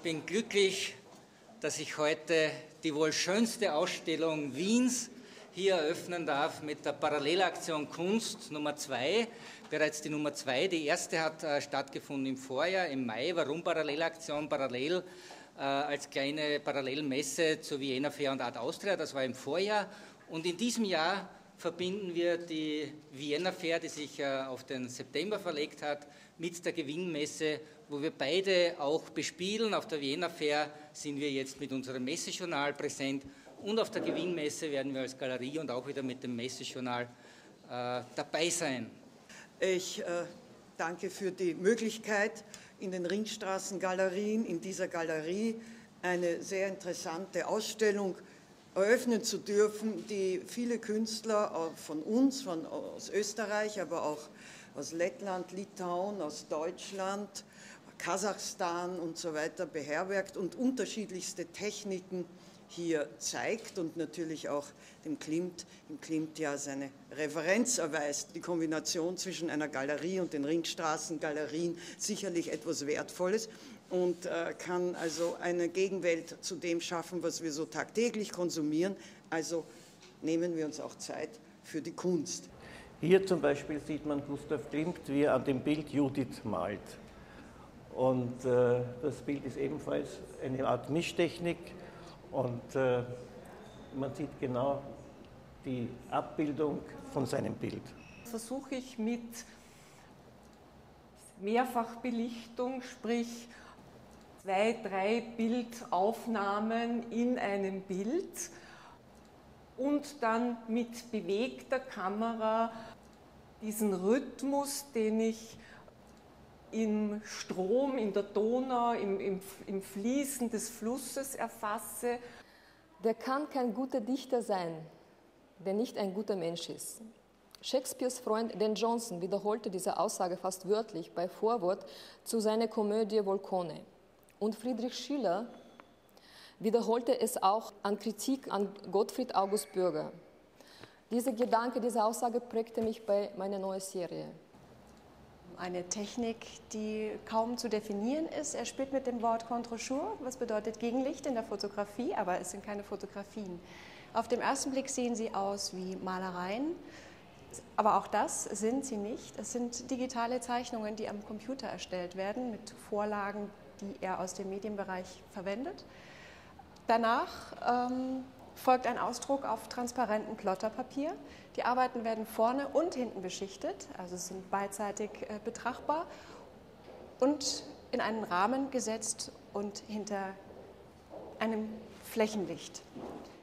bin glücklich, dass ich heute die wohl schönste Ausstellung Wiens hier eröffnen darf mit der Parallelaktion Kunst Nummer 2. Bereits die Nummer 2, die erste hat stattgefunden im Vorjahr, im Mai. Warum Parallelaktion? Parallel als kleine Parallelmesse zur Vienna Fair und Art Austria, das war im Vorjahr. Und in diesem Jahr verbinden wir die Vienna Fair, die sich auf den September verlegt hat, mit der Gewinnmesse, wo wir beide auch bespielen. Auf der Vienna Fair sind wir jetzt mit unserem Messejournal präsent und auf der Gewinnmesse werden wir als Galerie und auch wieder mit dem Messejournal dabei sein. Ich danke für die Möglichkeit, in den Ringstraßengalerien, in dieser Galerie, eine sehr interessante Ausstellung eröffnen zu dürfen, die viele Künstler von uns, aus Österreich, aber auch aus Lettland, Litauen, aus Deutschland, Kasachstan und so weiter beherbergt und unterschiedlichste Techniken hier zeigt und natürlich auch dem Klimt ja seine Referenz erweist. Die Kombination zwischen einer Galerie und den Ringstraßengalerien sicherlich etwas Wertvolles und kann also eine Gegenwelt zu dem schaffen, was wir so tagtäglich konsumieren. Also nehmen wir uns auch Zeit für die Kunst. Hier zum Beispiel sieht man Gustav Klimt, wie er an dem Bild Judith malt. Und das Bild ist ebenfalls eine Art Mischtechnik. Und man sieht genau die Abbildung von seinem Bild. Versuche ich mit Mehrfachbelichtung, sprich 2, 3 Bildaufnahmen in einem Bild und dann mit bewegter Kamera diesen Rhythmus, den ich im Strom, in der Donau, im Fließen des Flusses erfasse. Der kann kein guter Dichter sein, der nicht ein guter Mensch ist. Shakespeares Freund Dan Johnson wiederholte diese Aussage fast wörtlich bei Vorwort zu seiner Komödie Volcone. Und Friedrich Schiller wiederholte es auch an Kritik an Gottfried August Bürger. Dieser Gedanke, diese Aussage prägte mich bei meiner neuen Serie. Eine Technik, die kaum zu definieren ist. Er spielt mit dem Wort Contre-jour, was bedeutet Gegenlicht in der Fotografie, aber es sind keine Fotografien. Auf den ersten Blick sehen sie aus wie Malereien, aber auch das sind sie nicht. Es sind digitale Zeichnungen, die am Computer erstellt werden, mit Vorlagen, die er aus dem Medienbereich verwendet. Danach folgt ein Ausdruck auf transparentem Plotterpapier. Die Arbeiten werden vorne und hinten beschichtet, also sind beidseitig betrachtbar und in einen Rahmen gesetzt und hinter einem Flächenlicht.